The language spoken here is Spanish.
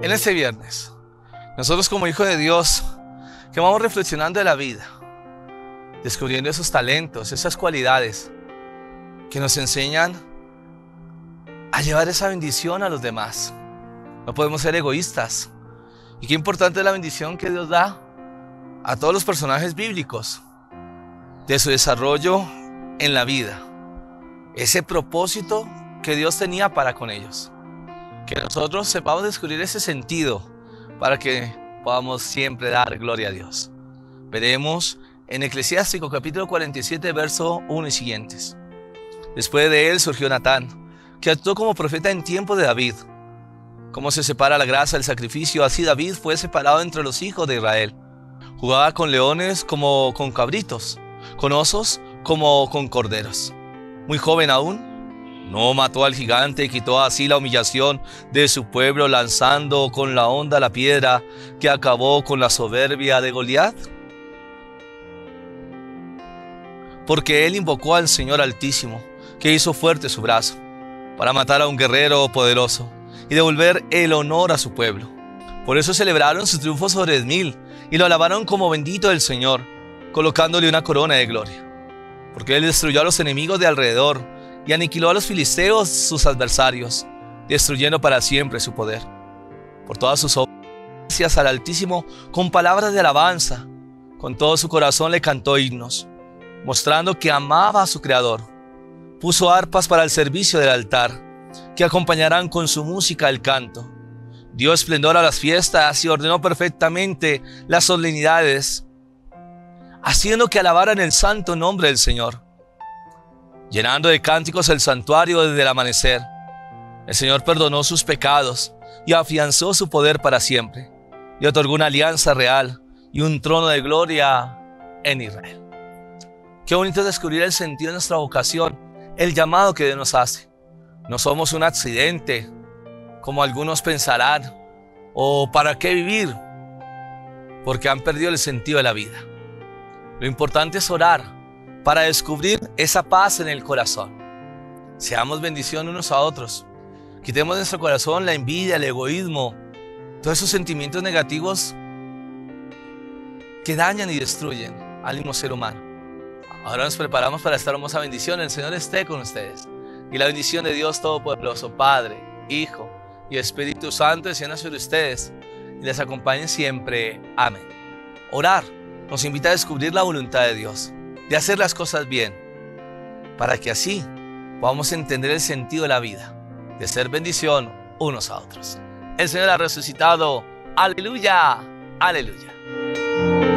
En este viernes, nosotros como hijos de Dios, que vamos reflexionando de la vida, descubriendo esos talentos, esas cualidades que nos enseñan a llevar esa bendición a los demás. No podemos ser egoístas. Y qué importante es la bendición que Dios da a todos los personajes bíblicos, de su desarrollo en la vida, ese propósito que Dios tenía para con ellos. Que nosotros sepamos descubrir ese sentido para que podamos siempre dar gloria a Dios. Veremos en Eclesiástico capítulo 47, verso 1 y siguientes. Después de él surgió Natán, que actuó como profeta en tiempo de David. Como se separa la grasa del sacrificio, así David fue separado entre los hijos de Israel. Jugaba con leones como con cabritos, con osos como con corderos. Muy joven aún, no mató al gigante y quitó así la humillación de su pueblo, lanzando con la honda la piedra que acabó con la soberbia de Goliat. Porque él invocó al Señor Altísimo, que hizo fuerte su brazo, para matar a un guerrero poderoso y devolver el honor a su pueblo. Por eso celebraron su triunfo sobre 1000 y lo alabaron como bendito del Señor, colocándole una corona de gloria. Porque él destruyó a los enemigos de alrededor y aniquiló a los filisteos, sus adversarios, destruyendo para siempre su poder. Por todas sus obras, gracias al Altísimo, con palabras de alabanza, con todo su corazón le cantó himnos, mostrando que amaba a su Creador. Puso arpas para el servicio del altar, que acompañarán con su música el canto. Dio esplendor a las fiestas y ordenó perfectamente las solemnidades, haciendo que alabaran el santo nombre del Señor, llenando de cánticos el santuario desde el amanecer. El Señor perdonó sus pecados y afianzó su poder para siempre, y otorgó una alianza real y un trono de gloria en Israel. Qué bonito es descubrir el sentido de nuestra vocación, el llamado que Dios nos hace. No somos un accidente, como algunos pensarán, o para qué vivir, porque han perdido el sentido de la vida. Lo importante es orar para descubrir esa paz en el corazón. Seamos bendición unos a otros. Quitemos de nuestro corazón la envidia, el egoísmo, todos esos sentimientos negativos que dañan y destruyen al mismo ser humano. Ahora nos preparamos para esta hermosa bendición. El Señor esté con ustedes. Y la bendición de Dios Todopoderoso, Padre, Hijo y Espíritu Santo descienda sobre ustedes y les acompañe siempre. Amén. Orar nos invita a descubrir la voluntad de Dios, de hacer las cosas bien, para que así podamos entender el sentido de la vida, de ser bendición unos a otros. El Señor ha resucitado. Aleluya, aleluya.